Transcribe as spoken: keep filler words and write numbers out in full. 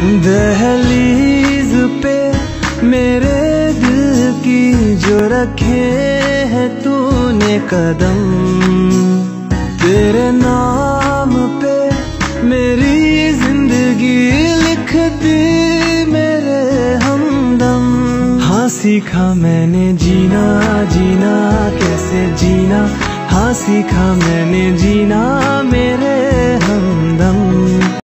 दहलीज पे मेरे दिल की जो रखे हैं तूने कदम, तेरे नाम पे मेरी जिंदगी लिख दी मेरे हमदम। हाँ सीखा मैंने जीना जीना कैसे जीना, हाँ सीखा मैंने जीना